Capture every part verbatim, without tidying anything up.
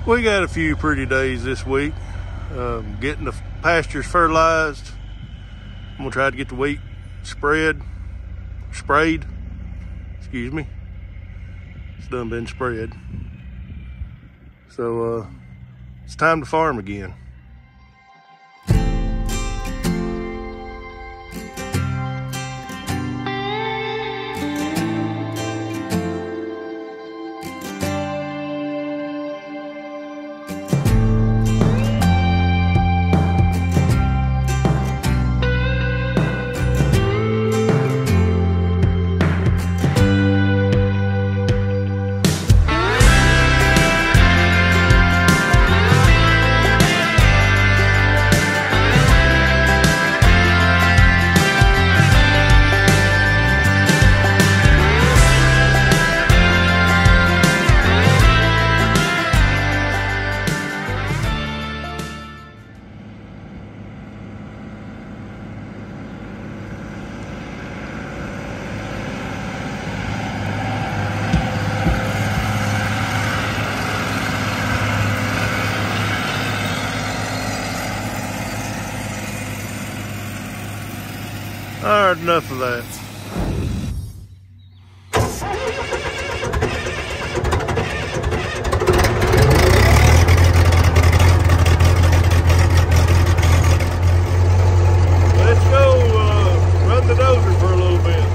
We got a few pretty days this week. Um, getting the pastures fertilized. I'm gonna try to get the wheat spread, sprayed, excuse me. It's done been spread. So uh, it's time to farm again. All right, enough of that. Let's go uh, run the dozer for a little bit.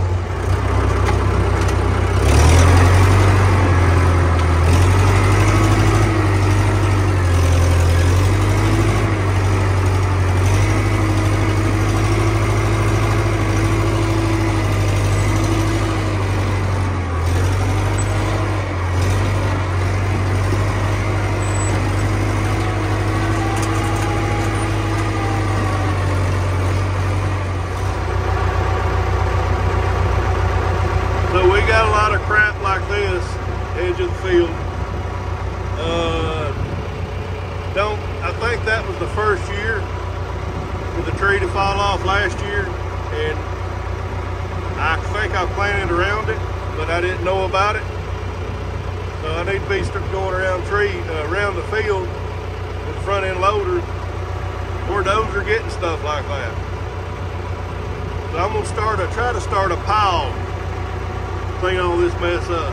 Got a lot of crap like this edge of the field. Uh, don't I think that was the first year for the tree to fall off last year, and I think I planted around it, but I didn't know about it. So I need to be going around tree uh, around the field with the front end loader or dozer getting stuff like that. So I'm gonna start a try to start a pile. Clean all this mess up.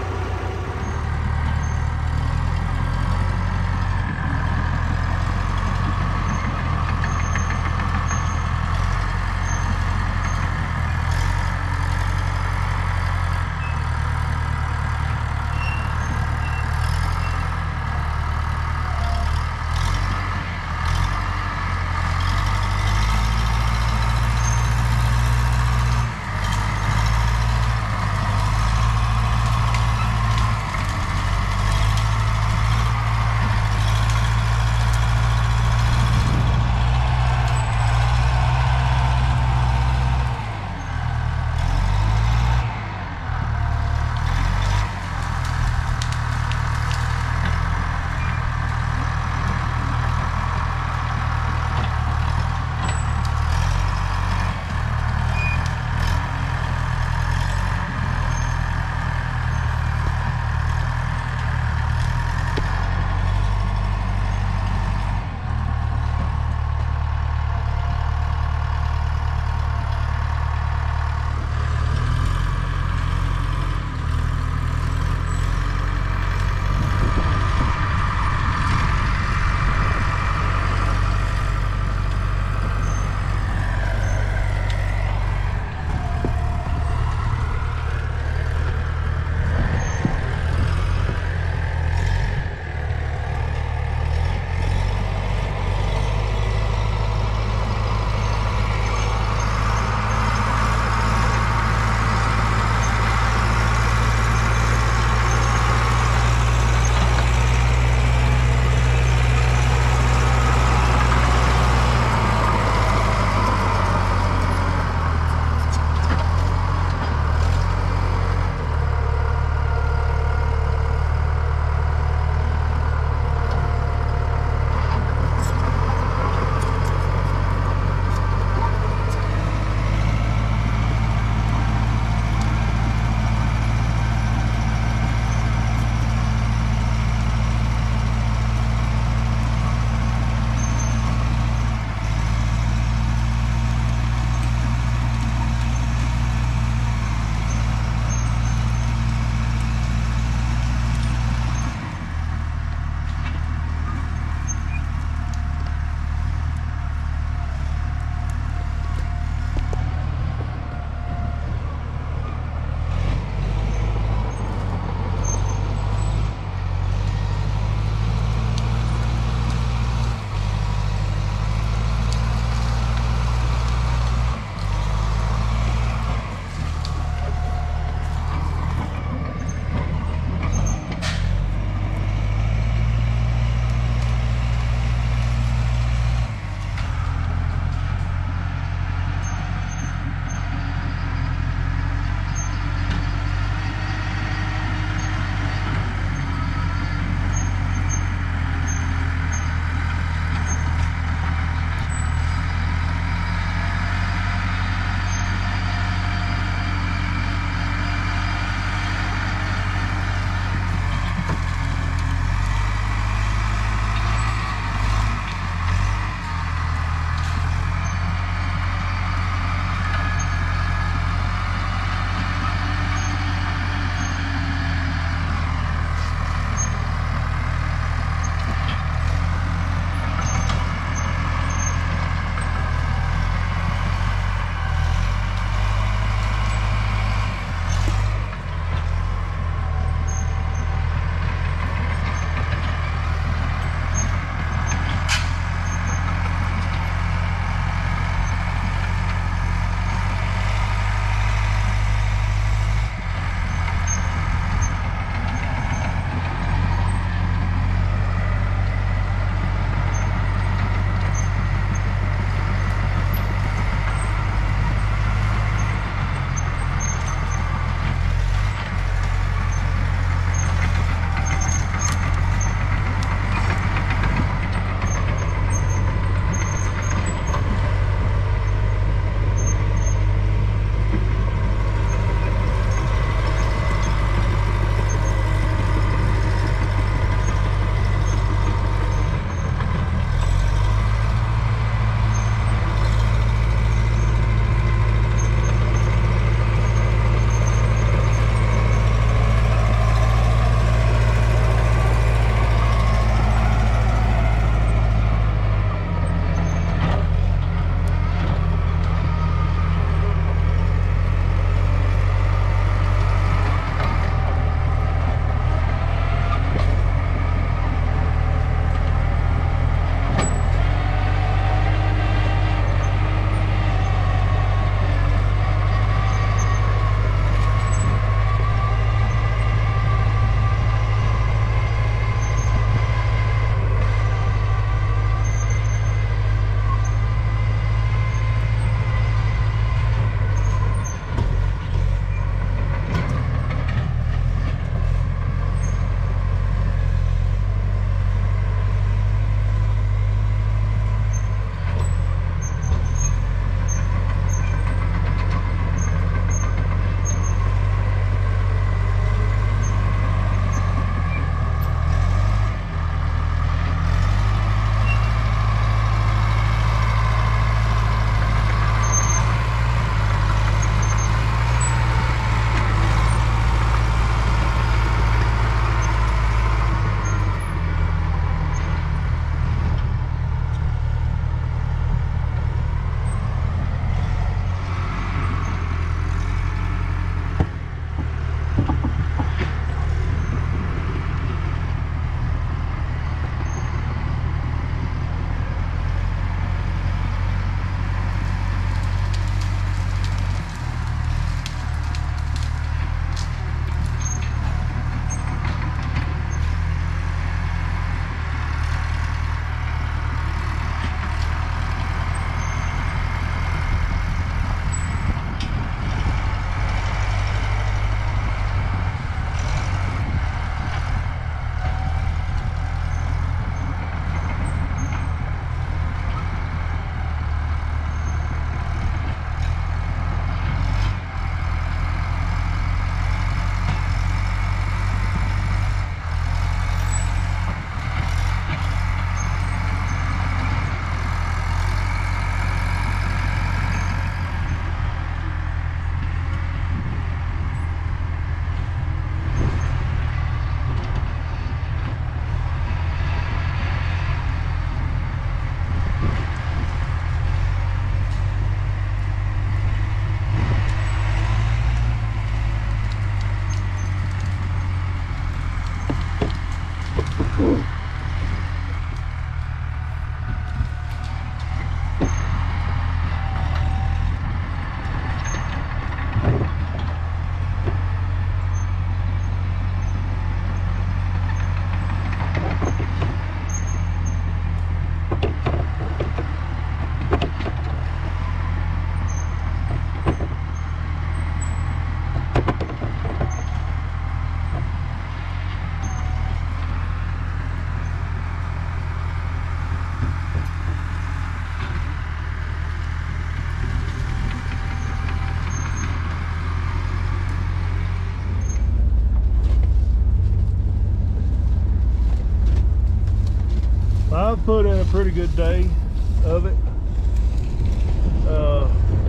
put in a pretty good day of it. Uh,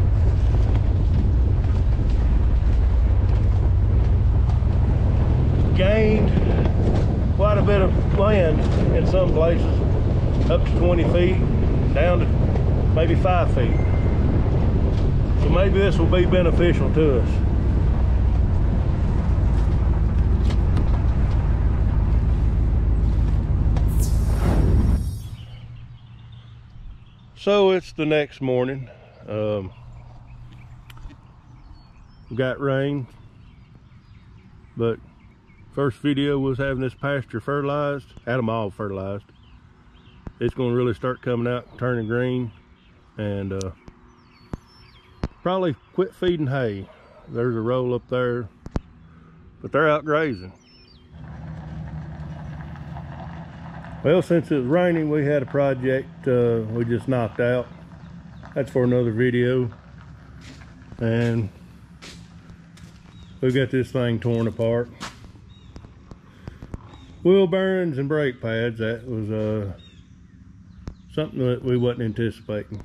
gained quite a bit of land in some places, up to twenty feet, down to maybe five feet. So maybe this will be beneficial to us. So it's the next morning. Um, we got rain, but first video was having this pasture fertilized. Had them all fertilized. It's going to really start coming out, turning green, and uh, probably quit feeding hay. There's a roll up there, but they're out grazing. Well, since it was raining, we had a project uh, we just knocked out. That's for another video. And we got this thing torn apart. Wheel bearings and brake pads, that was uh, something that we wasn't anticipating.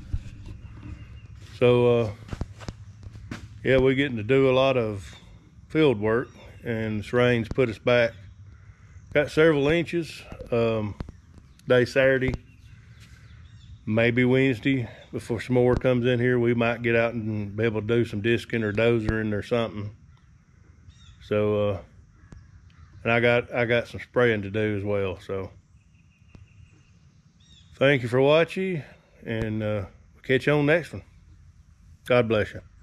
So, uh, yeah, we're getting to do a lot of field work, and this rain's put us back. Got several inches. Um, day Saturday, maybe Wednesday, before some more comes in here, we might get out and be able to do some disking or dozering or something. So, uh, and I got I got some spraying to do as well. So, thank you for watching, and uh, we'll catch you on the next one. God bless you.